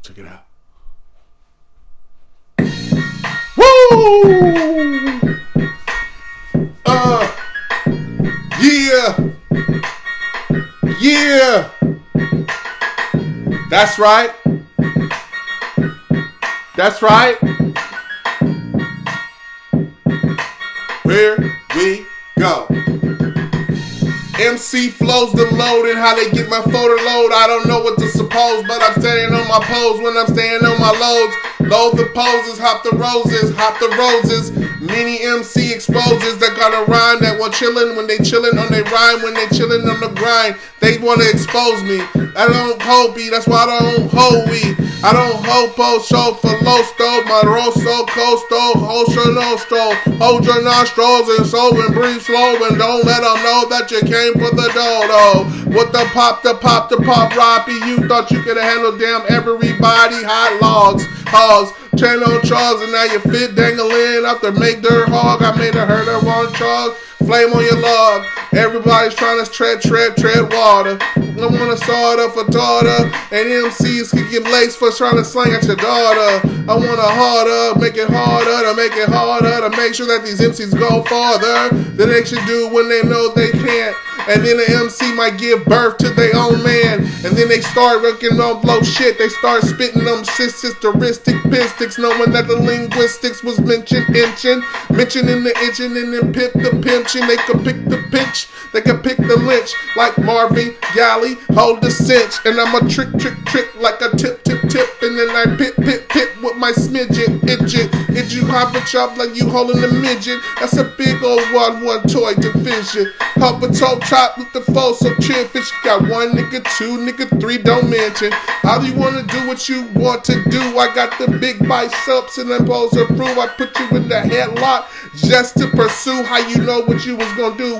Check it out. Woo! Yeah. Yeah. That's right. That's right. Here we go. MC flows the load and how they get my photo load. I don't know what to suppose, but I'm standing on my pose when I'm staying on my loads. Load the poses, hop the roses. Mini MC exposes that got a rhyme that while chillin' when they chillin' on they rhyme, when they chillin' on the grind. They wanna expose me. I don't hope me, that's why I don't hold we. I don't hopo, show for losto, my rosso, costo, hosho nostro. Hold your nostrils and so and breathe slow and don't let them know that you came for the dodo. What the pop, roppy, you thought you could handle damn everybody, hot logs, hogs. Channel Charles and now you fit dangling up to make dirt hog. I made a hurt her one Charles. Flame on your log. Everybody's trying to tread water. I want to start up for daughter. And MCs can get laced for trying to slang at your daughter. I want to harder, make it harder to make sure that these MCs go farther than they should do when they know they can't. And then the MC might give birth to their own man. And then they start working on blow shit. They start spitting them sisteristic pistics, knowing that the linguistics was mentioning the itching, and then pip the pinching. They could pick the pitch, they could pick the lynch. Like Marvin Galley, hold the cinch. And I'm a trick like a tip. And then I pip with my smidget, itch you hop and chop like you holding a midget. That's a big old one toy division. Help a toe chop with the foe, so chill fish. Got one nigga, two nigga, three, don't mention. How do you wanna do what you want to do? I got the big biceps and them balls are through. I put you in the headlock just to pursue how you know what you was gonna do,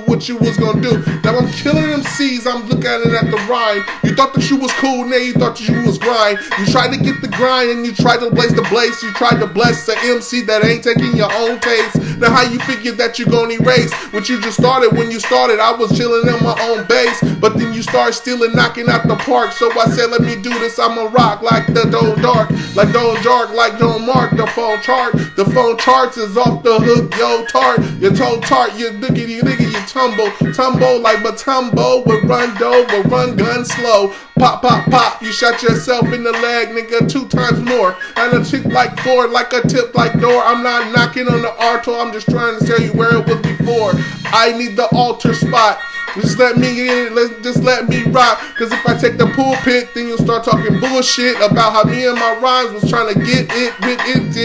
Now I'm killing them C's, I'm looking at the rhyme. You thought that you was cool, now you thought you was grind. You tried to get the grind and you tried to blaze the blaze. You tried to bless the MC that ain't taking your own taste. Now how you figure that you gonna erase what you just started? When you started, I was chilling on my own base, but then you start stealing, knocking out the park. So I said, let me do this, I'ma rock like the Don't Dark, like Don't Dark, like Don't Mark. The phone chart, the phone charts is off the hook, yo tart, your toe tart, you nigga, you tumble like Matumbo with run gun slow. Pop, you shot yourself in the leg, nigga, 2 times more. And a chick like Ford, like a tip like door. I'm not knocking on the altar, I'm just trying to tell you where it was before. I need the altar spot. Just let me in, just let me rock. Cause if I take the pulpit, then you'll start talking bullshit about how me and my rhymes was trying to get it with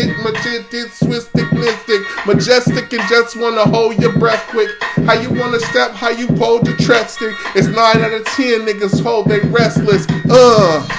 it, swistic, mystic, majestic, and just wanna hold your breath quick. How you wanna step, how you hold your trap stick. It's 9 out of 10 niggas hold they restless.